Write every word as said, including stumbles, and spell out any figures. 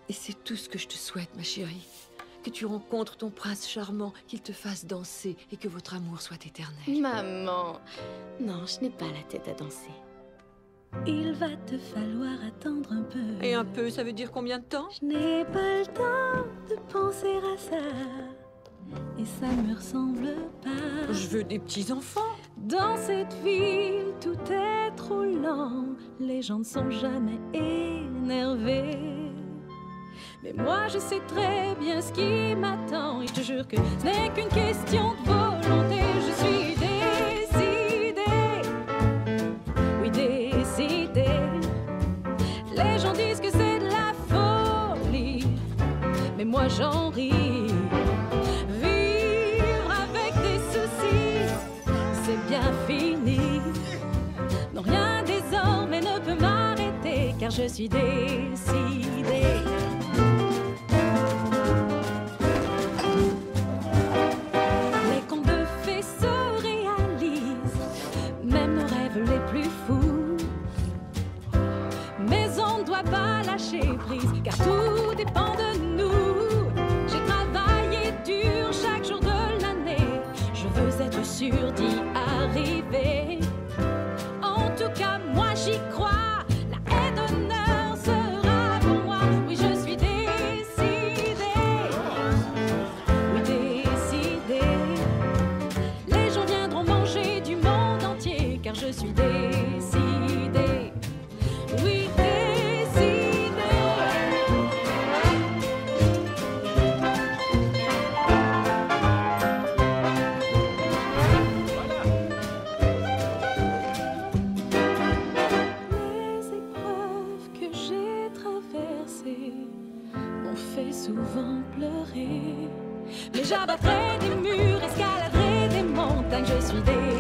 Et c'est tout ce que je te souhaite, ma chérie. Que tu rencontres ton prince charmant, qu'il te fasse danser et que votre amour soit éternel. Maman, non, je n'ai pas la tête à danser. Il va te falloir attendre un peu. Et un peu, ça veut dire combien de temps? Je n'ai pas le temps de penser à ça. Et ça me ressemble pas. Je veux des petits-enfants. Dans cette ville, tout est trop lent. Les gens ne sont jamais énervés. Mais moi, je sais très bien ce qui m'attend. Et je te jure que ce n'est qu'une question de volonté. Je suis décidée. Oui, décidée. Les gens disent que c'est de la folie. Mais moi, j'en ris. Vivre avec des soucis, c'est bien fini. Non, rien désormais ne peut m'arrêter, car je suis décidée. Les contes de fées se réalisent, même nos rêves les plus fous. Mais on ne doit pas lâcher prise, car tout dépend de nous. J'ai travaillé dur chaque jour de l'année, je veux être sûre d'y arriver. En tout cas, moi j'y crois. La haie d'honneur sera pour moi. Oui, je suis décidée. Oui, décidée. Les gens viendront manger du monde entier, car je suis décidée. Oui, décidée. Les épreuves que j'ai traversées m'ont fait souvent pleurer. Mais j'abattrai des murs, escaladerai des montagnes, je suis décidée.